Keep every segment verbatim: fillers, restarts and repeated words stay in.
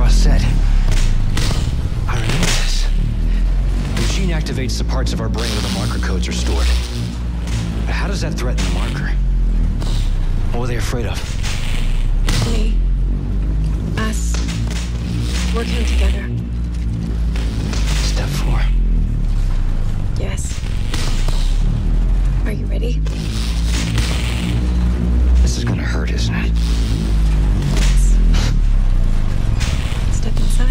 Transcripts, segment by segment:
Kara said. I remember this. The machine activates the parts of our brain where the marker codes are stored. But how does that threaten the marker? What were they afraid of? Me. Us. Working together. Step four. Yes. Are you ready? This is gonna hurt, isn't it? Yes. Step inside.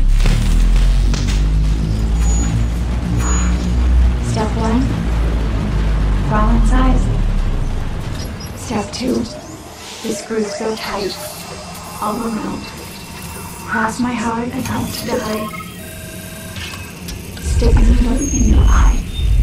Step one. Crawl inside. Step two. The screws go tight. All around. Cross my heart and hope to die. Stick a needle in your eye.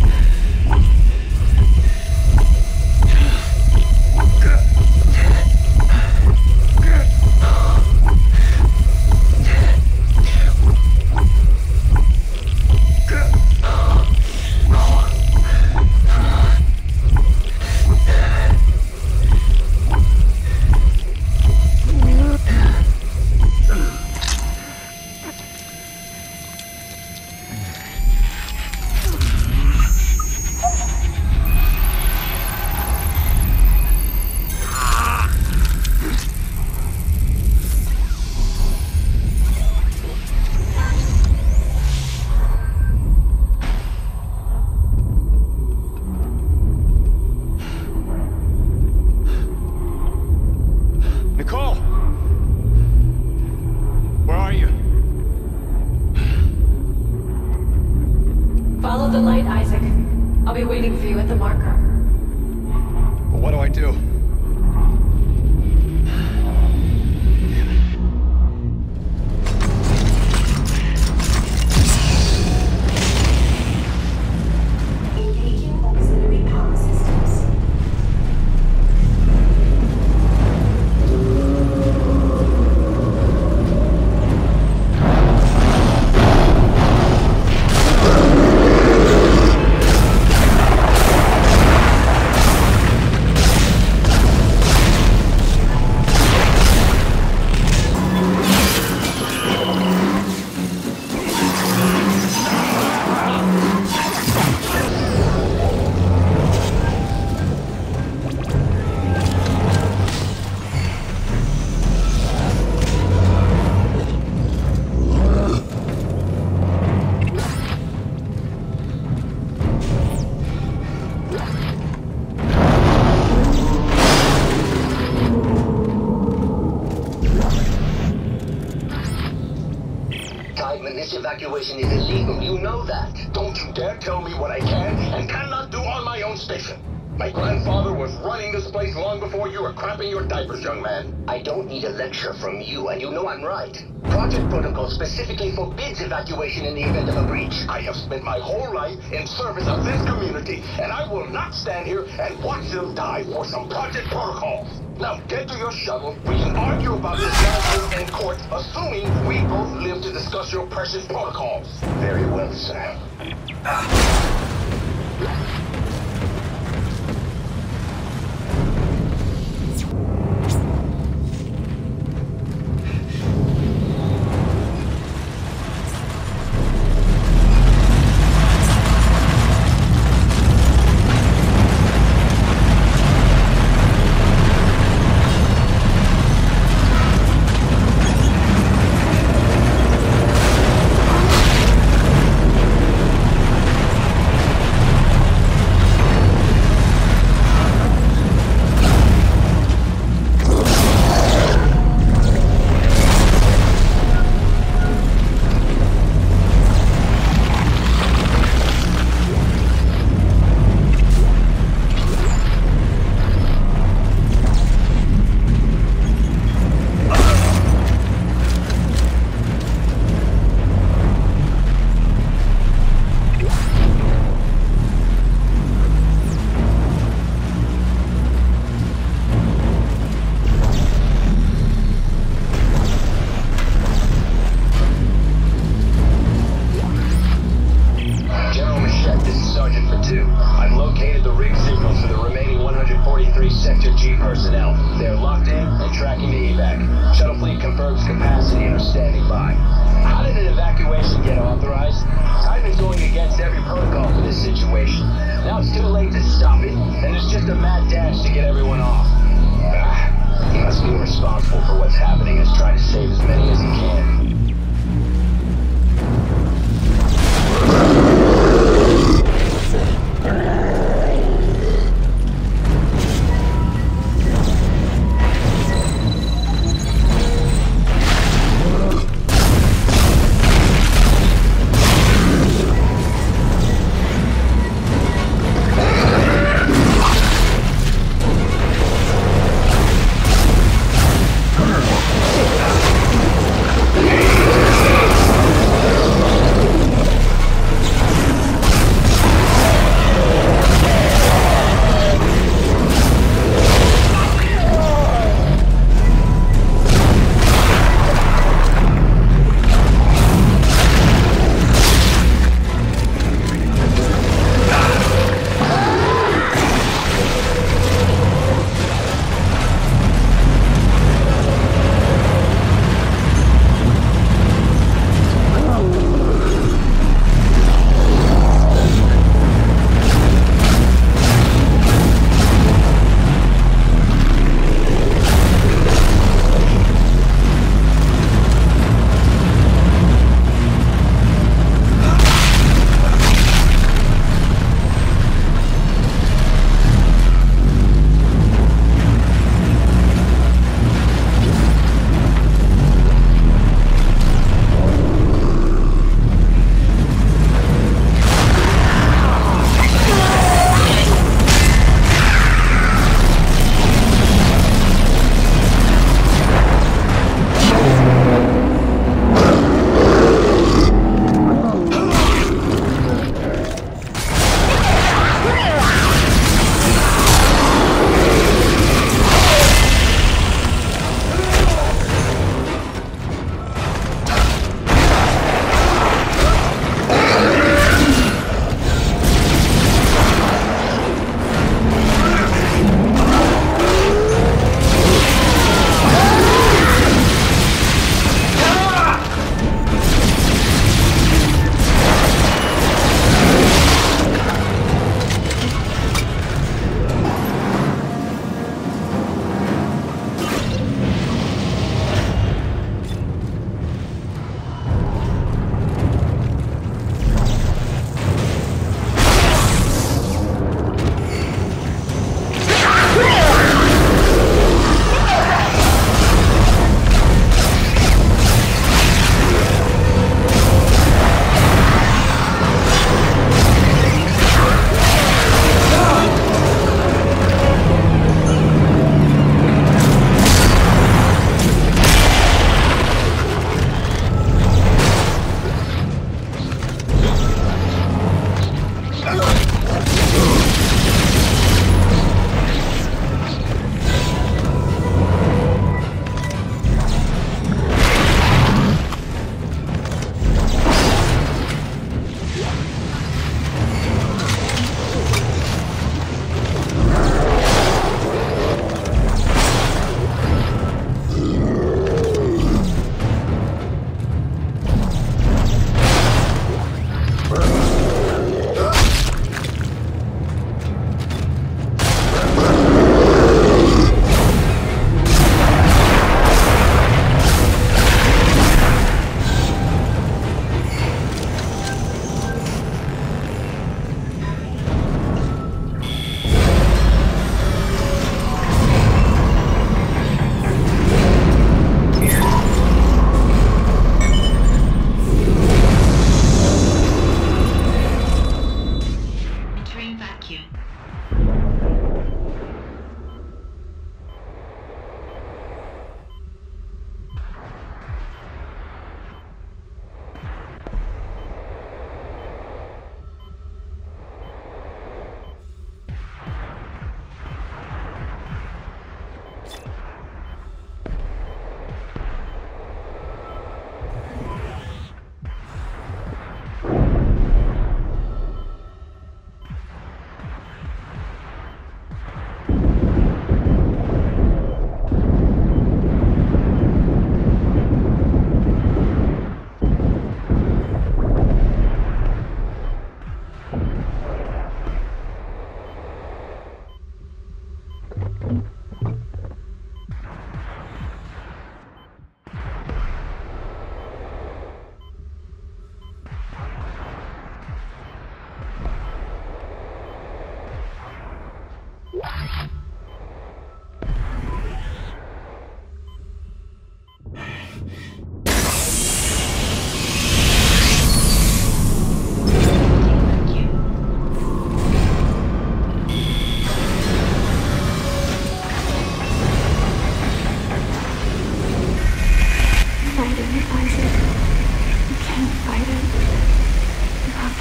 Follow the light, Isaac. I'll be waiting for you at the marker. Well, what do I do? Engaging auxiliary power systems. This evacuation is illegal. You know that. Don't you dare tell me what I can and cannot do on my own station. My grandfather was running this place long before you were crapping your diapers, young man. I don't need a lecture from you, and you know I'm right. Project Protocol specifically forbids evacuation in the event of a breach. I have spent my whole life in service of this community, and I will not stand here and watch them die for some Project Protocols. Now get to your shuttle. We can argue about this matter in court, assuming we both live to discuss your precious protocols. Very well, sir. Sector G personnel. They're locked in and tracking the evac. Shuttle fleet confirms capacity and are standing by. guys. I've been going against every protocol for this situation. Now it's too late to stop it, and it's just a mad dash to get everyone off. Ah, he must be responsible for what's happening and is trying to save as many as he can.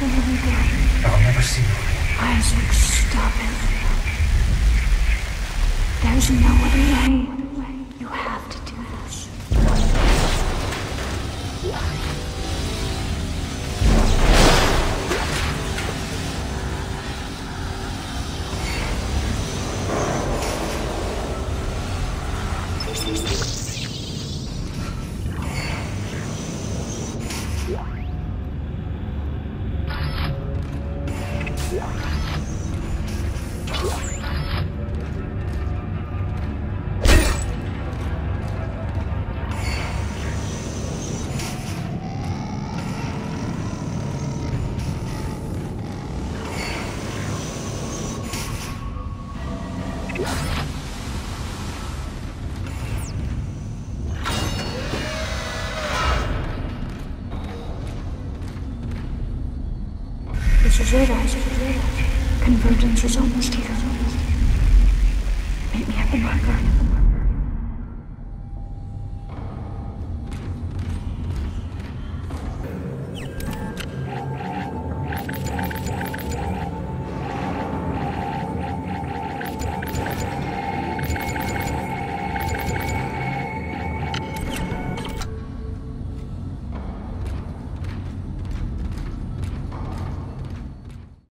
for me again. I'll never see you again. Isaac, stop it. There's no other way. You have to do this. This is it, Isaac. Convergence is almost here. Meet me at the marker.